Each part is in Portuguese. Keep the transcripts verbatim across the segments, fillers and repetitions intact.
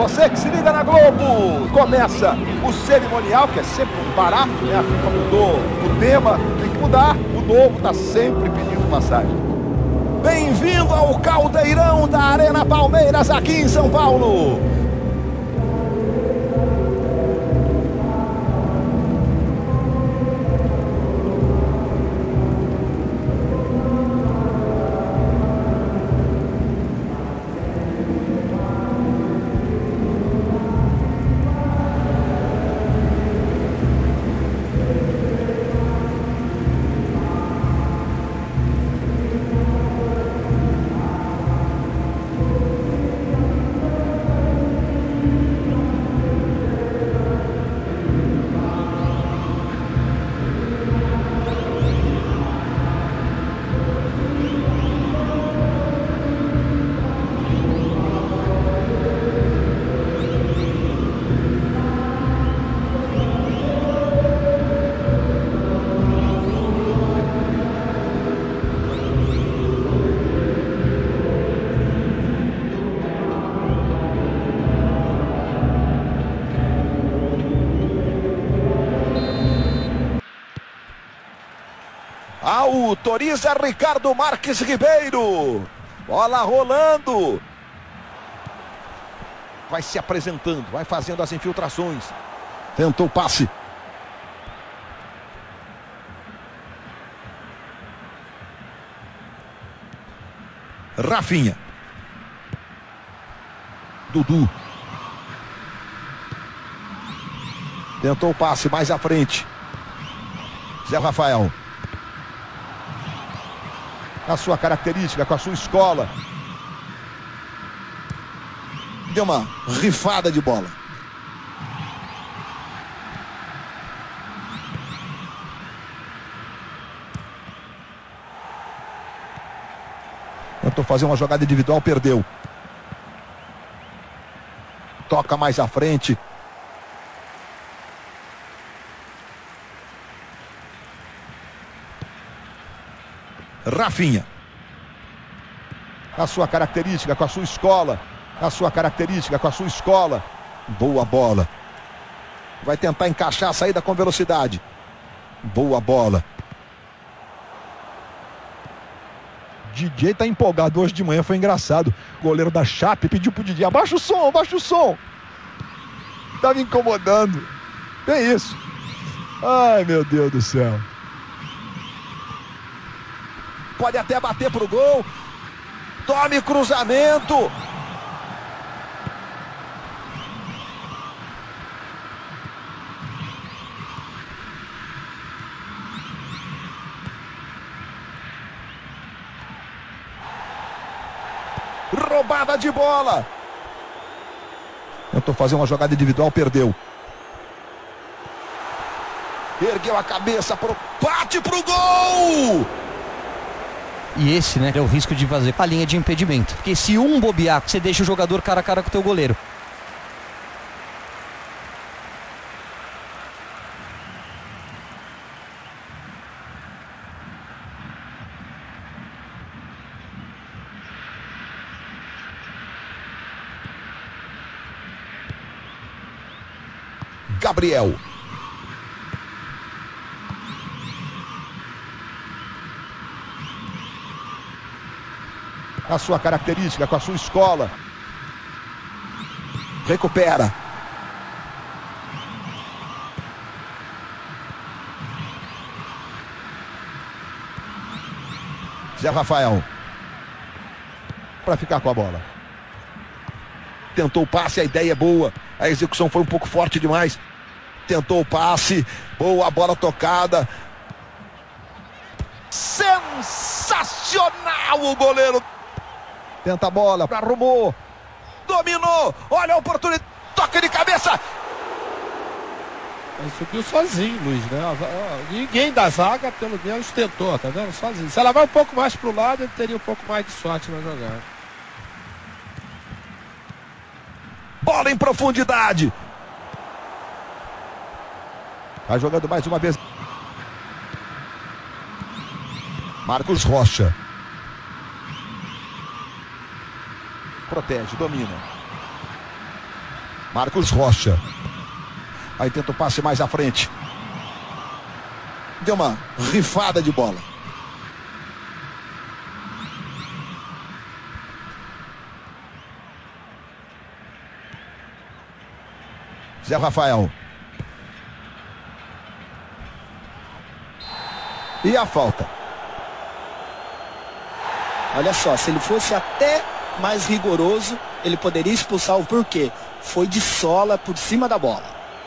Você que se liga na Globo, começa o cerimonial, que é sempre um barato, né? A FIFA mudou o tema, tem que mudar, o novo está sempre pedindo passagem. Bem-vindo ao Caldeirão da Arena Palmeiras, aqui em São Paulo. Autoriza Ricardo Marques Ribeiro. Bola rolando. Vai se apresentando, vai fazendo as infiltrações. Tentou o passe. Rafinha. Dudu. Tentou o passe mais à frente. Zé Rafael. A sua característica, com a sua escola. Deu uma rifada de bola. Tentou fazer uma jogada individual, perdeu. Toca mais à frente. Rafinha. A sua característica, com a sua escola. A sua característica, com a sua escola. Boa bola. Vai tentar encaixar a saída com velocidade. Boa bola. D J tá empolgado hoje de manhã, foi engraçado. O goleiro da Chape pediu pro D J: abaixa o som, abaixa o som. Tá me incomodando. É isso. Ai, meu Deus do céu. Pode até bater pro gol. Tome cruzamento. Roubada de bola. Tentou fazer uma jogada individual, perdeu. Ergueu a cabeça pro bate pro gol. E esse, né, é o risco de fazer a linha de impedimento. Porque se um bobear, você deixa o jogador cara a cara com o teu goleiro. Gabriel. A sua característica, com a sua escola. Recupera. Zé Rafael. Para ficar com a bola. Tentou o passe, a ideia é boa. A execução foi um pouco forte demais. Tentou o passe. Boa bola tocada. Sensacional o goleiro. Tenta a bola, arrumou, dominou, olha a oportunidade, toca de cabeça. Ele subiu sozinho, Luiz, né? Ninguém da zaga, pelo menos, tentou, tá vendo? Sozinho. Se ela vai um pouco mais pro lado, ele teria um pouco mais de sorte na jogada. Bola em profundidade. Vai jogando mais uma vez. Marcos Rocha. Protege, domina. Marcos Rocha. Aí tenta o passe mais à frente. Deu uma rifada de bola. Zé Rafael. E a falta. Olha só, se ele fosse até mais rigoroso, ele poderia expulsar o porquê. Foi de sola por cima da bola.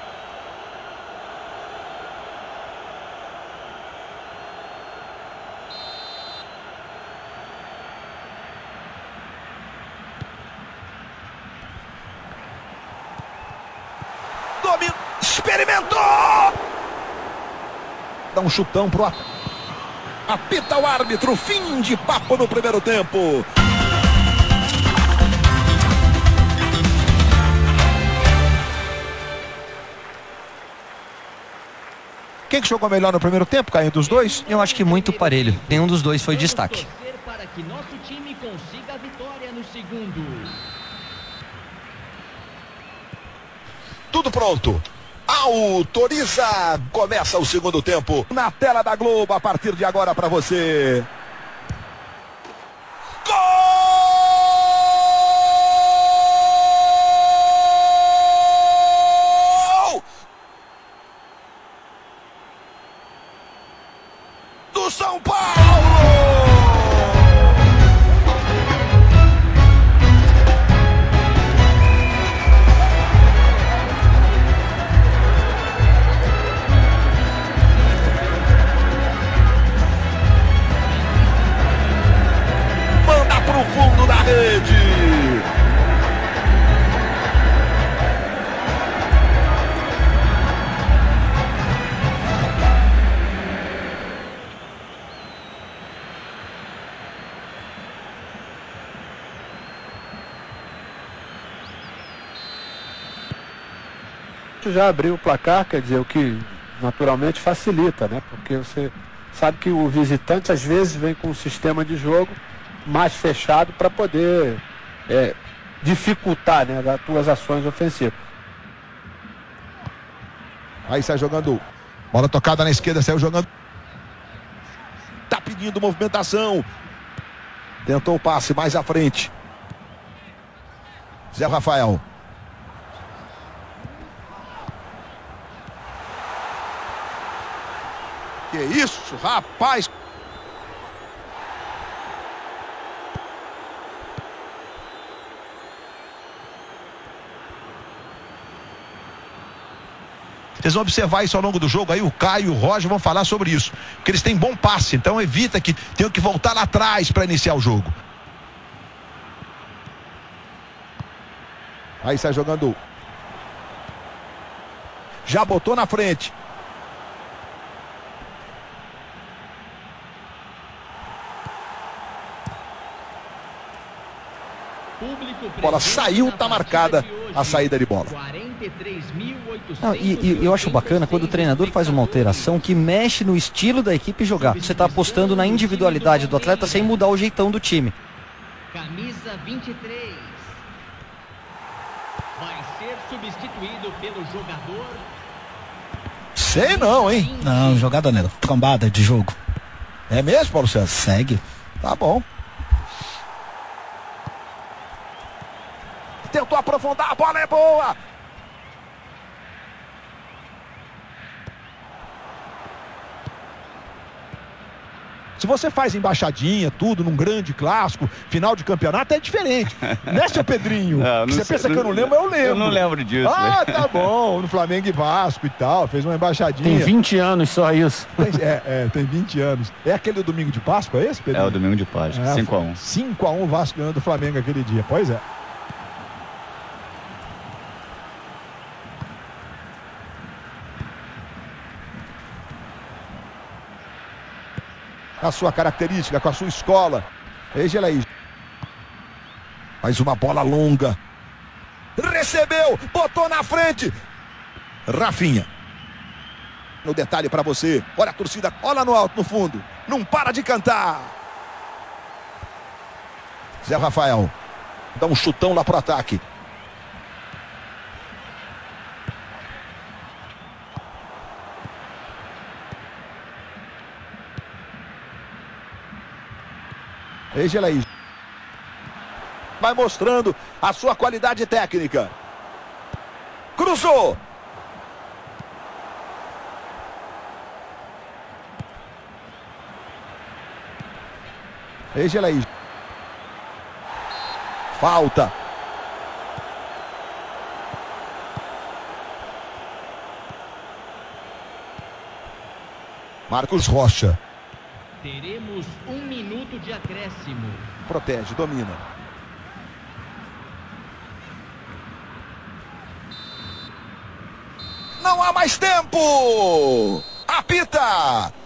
Domínio. Experimentou! Dá um chutão pro ataque. Apita o árbitro, fim de papo no primeiro tempo. Quem que jogou melhor no primeiro tempo, Caio, dos dois? Eu acho que muito parelho. Nenhum dos dois foi destaque. Para que nosso time consiga a vitória no segundo. Tudo pronto. Autoriza. Começa o segundo tempo. Na tela da Globo, a partir de agora para você. Gol! Do São Paulo! No fundo da rede. Já abriu o placar, quer dizer, o que naturalmente facilita, né? Porque você sabe que o visitante às vezes vem com um sistema de jogo mais fechado para poder é, dificultar, né, as tuas ações ofensivas. Aí sai jogando. Bola tocada na esquerda, saiu jogando. Tá pedindo movimentação. Tentou o passe mais à frente. Zé Rafael. Que isso, rapaz. Vocês vão observar isso ao longo do jogo, aí o Caio e o Roger vão falar sobre isso, porque eles têm bom passe, então evita que tenham que voltar lá atrás para iniciar o jogo. Aí sai jogando. Já botou na frente. A bola saiu, tá marcada a saída de bola. Não, e, e eu acho bacana quando o treinador faz uma alteração que mexe no estilo da equipe jogar. Você está apostando na individualidade do atleta sem mudar o jeitão do time. Camisa vinte e três. Vai ser substituído pelo jogador. Sei não, hein? Não, jogada nela. Trombada de jogo. É mesmo, Paulo César? Segue. Tá bom. Tentou aprofundar, a bola é boa. Se você faz embaixadinha, tudo, num grande clássico, final de campeonato, é diferente. Né, seu Pedrinho? Não, não você sei, pensa não, que eu não lembro, eu lembro. Eu não lembro disso. Ah, né? tá bom. No Flamengo e Vasco e tal, fez uma embaixadinha. Tem vinte anos só isso. Tem, é, é, tem vinte anos. É aquele do domingo de Páscoa, é esse, Pedrinho? É o domingo de Páscoa, É, cinco a um. cinco a um Vasco ganhando do Flamengo aquele dia, pois é. A sua característica, com a sua escola. Veja ela aí. Mais uma bola longa. Recebeu, botou na frente. Rafinha. No detalhe para você. Olha a torcida, olha no alto, no fundo. Não para de cantar. Zé Rafael. Dá um chutão lá pro ataque. Veja ele aí. Vai mostrando a sua qualidade técnica. Cruzou. Veja ele aí. Falta. Marcos Rocha. Teremos um minuto de acréscimo. Protege, domina. Não há mais tempo. Apita.